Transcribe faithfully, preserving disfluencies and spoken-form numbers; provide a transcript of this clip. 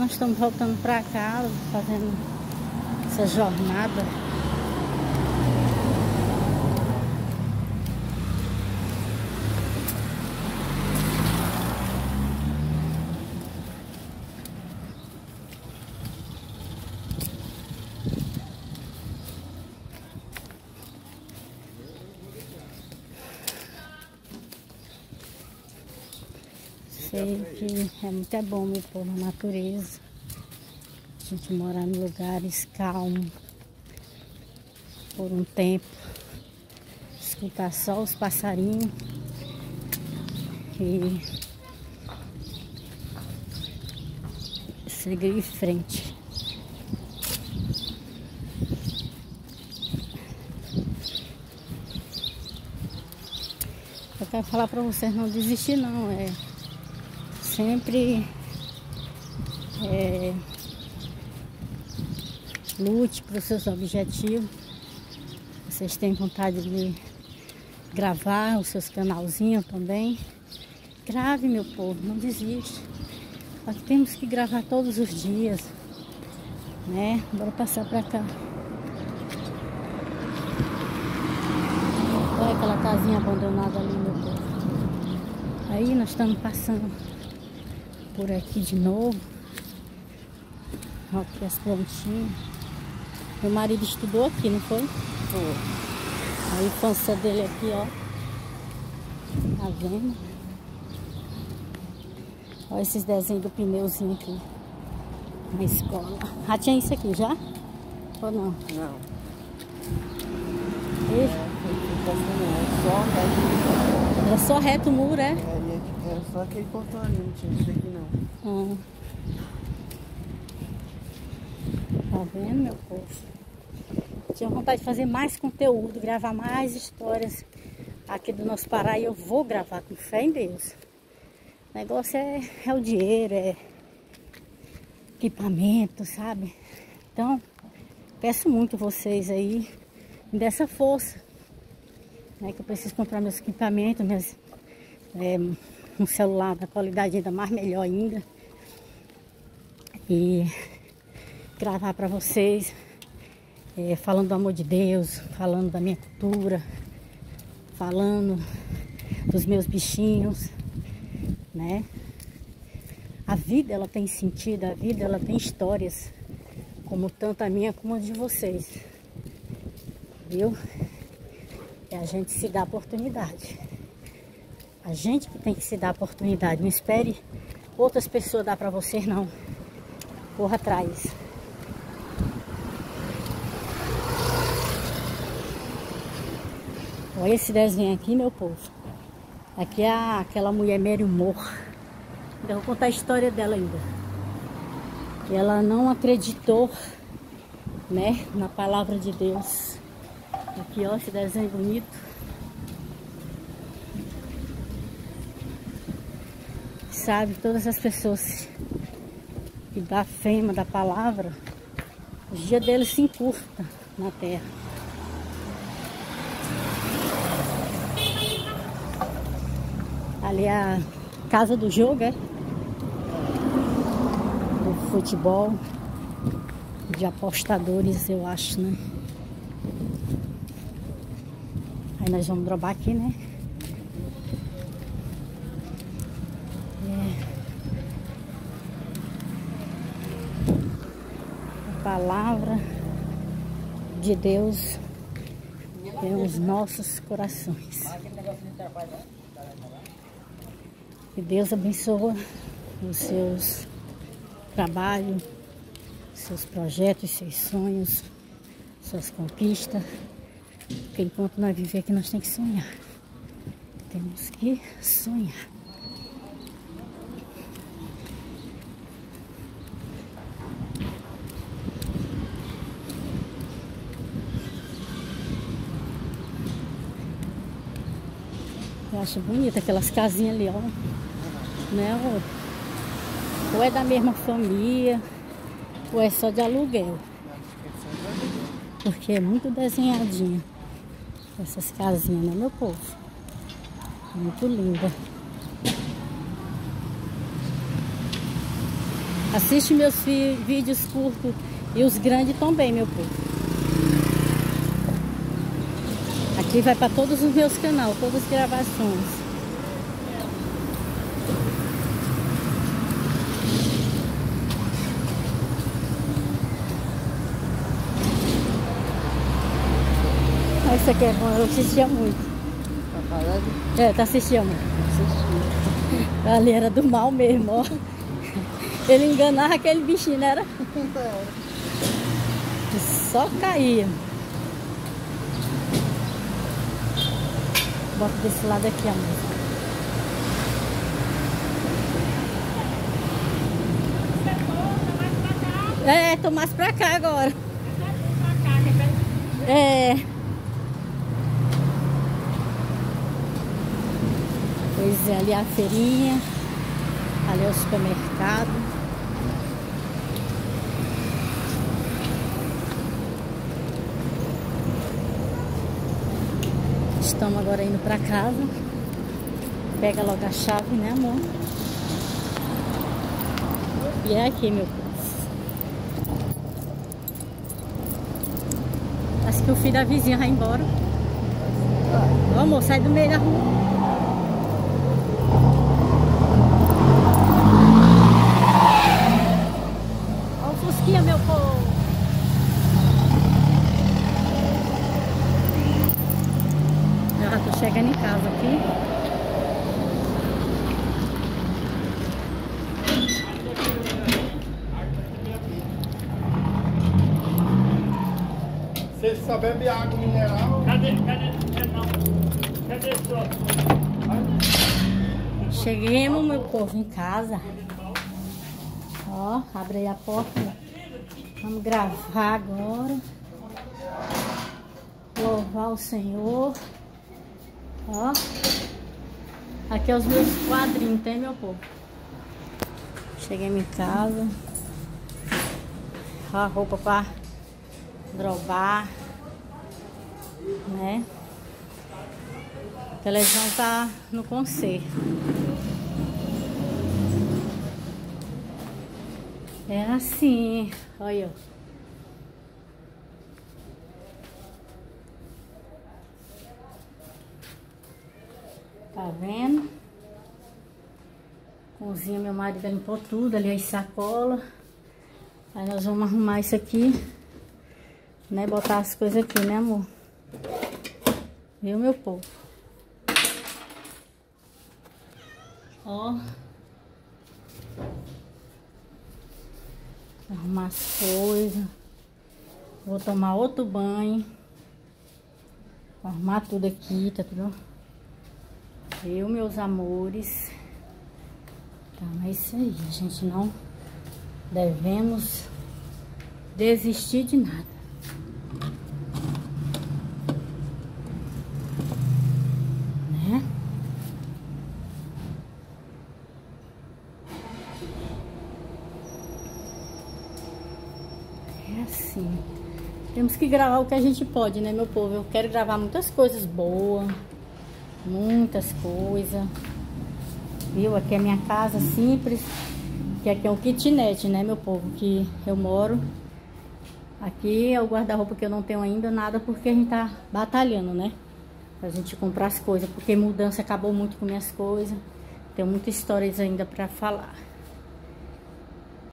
Nós estamos voltando para casa, fazendo essa jornada. Sei que é muito bom, meu povo, a natureza. A gente morar em lugares calmos por um tempo. Escutar só os passarinhos e seguir em frente. Eu quero falar para vocês não desistir não, é sempre é, lute para os seus objetivos. Vocês têm vontade de gravar os seus canalzinhos também. Grave, meu povo, não desiste. Nós temos que gravar todos os dias, né? Bora passar para cá. Olha aquela casinha abandonada ali, meu povo. Aí nós estamos passando por aqui de novo. Olha aqui as plantinhas. Meu marido estudou aqui, não foi? Foi. A infância dele aqui, ó. Tá vendo? Olha esses desenhos do pneuzinho aqui na escola. Já tinha isso aqui já? Ou não? Não. E? Era só reto o muro, é? É, era só aquele portão ali, não tinha isso aqui não. Hum. Tá vendo, meu povo? Tinha vontade de fazer mais conteúdo, gravar mais histórias aqui do nosso Pará e eu vou gravar com fé em Deus. O negócio é, é o dinheiro, é equipamento, sabe? Então, peço muito vocês aí, me dê essa força, né? Que eu preciso comprar meus equipamentos, meus, é, um celular da qualidade ainda mais melhor ainda. E gravar para vocês, é, falando do amor de Deus, falando da minha cultura, falando dos meus bichinhos, né? A vida, ela tem sentido, a vida, ela tem histórias, como tanto a minha como a de vocês, viu? E a gente se dá a oportunidade. A gente que tem que se dar a oportunidade. Não espere outras pessoas dar para você, não. Corra atrás. Olha esse desenho aqui, meu povo. Aqui é a, aquela mulher Mary Moore. Eu vou contar a história dela ainda. Que ela não acreditou, né, na palavra de Deus. Aqui, ó, esse desenho bonito. Sabe, todas as pessoas que dá fama da palavra, o dia deles se encurta na terra. Ali é a casa do jogo, é? Do futebol, de apostadores, eu acho, né? Aí nós vamos drobar aqui, né? É. A palavra de Deus nos nossos corações. Que Deus abençoe os seus trabalhos, seus projetos, seus sonhos, suas conquistas. Porque enquanto nós vivemos aqui, nós temos que sonhar. Temos que sonhar. Eu acho bonita aquelas casinhas ali, ó. Né? Ou, ou é da mesma família, ou é só de aluguel. Porque é muito desenhadinha essas casinhas, né, meu povo? Muito linda. Assiste meus vídeos curtos e os grandes também, meu povo. Aqui vai para todos os meus canais, todas as gravações. Isso aqui é bom, eu assistia muito. Tá falando? É, tá assistindo. Assisti. Ali era do mal mesmo, ó. Ele enganava aquele bichinho, não era? Só caía. Bota desse lado aqui, amor. É, tô mais pra cá agora. É. Pois é, ali é a feirinha. Ali é o supermercado. Estamos agora indo pra casa. Pega logo a chave, né, amor? E é aqui, meu povo. Acho que o filho da vizinha vai embora. Ó, amor, sai do meio da rua. Ó o Fusquinha, meu povo. Eu já tô chegando em casa aqui. Você só bebe água mineral? Cadê? Cadê? Não. Cadê só? Cheguemos, meu povo, em casa. Ó, abre aí a porta. Vamos gravar agora. Louvar o Senhor. Ó. Aqui é os meus quadrinhos, tem, meu povo? Cheguemos em casa. Ó, a roupa pra drobar, né? A televisão tá no concerto. É assim, olha. Tá vendo? Cozinha, meu marido limpou tudo, ali as sacolas. Aí nós vamos arrumar isso aqui. Né, botar as coisas aqui, né, amor? Viu, meu povo? Ó. Arrumar as coisas. Vou tomar outro banho. Vou arrumar tudo aqui, tá tudo? Viu, meus amores? Então é isso aí, a gente não devemos desistir de nada. É assim. Temos que gravar o que a gente pode, né, meu povo? Eu quero gravar muitas coisas boas. Muitas coisas. Viu? Aqui é a minha casa simples. Que aqui é um kitnet, né, meu povo? Que eu moro. Aqui é o guarda-roupa que eu não tenho ainda nada. Porque a gente tá batalhando, né? Pra gente comprar as coisas. Porque mudança acabou muito com minhas coisas. Tenho muitas histórias ainda pra falar.